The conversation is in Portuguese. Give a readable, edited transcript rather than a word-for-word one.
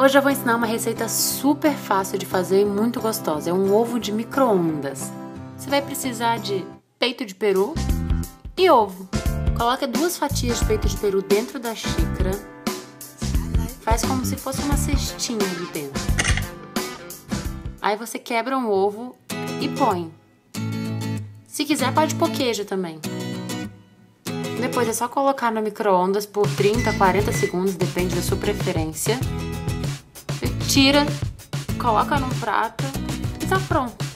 Hoje eu vou ensinar uma receita super fácil de fazer e muito gostosa. É um ovo de micro-ondas. Você vai precisar de peito de peru e ovo. Coloca 2 fatias de peito de peru dentro da xícara. Faz como se fosse uma cestinha ali dentro. Aí você quebra um ovo e põe. Se quiser pode pôr queijo também. Depois é só colocar no micro-ondas por 30, 40 segundos, depende da sua preferência. Tira, coloca num prato e tá pronto.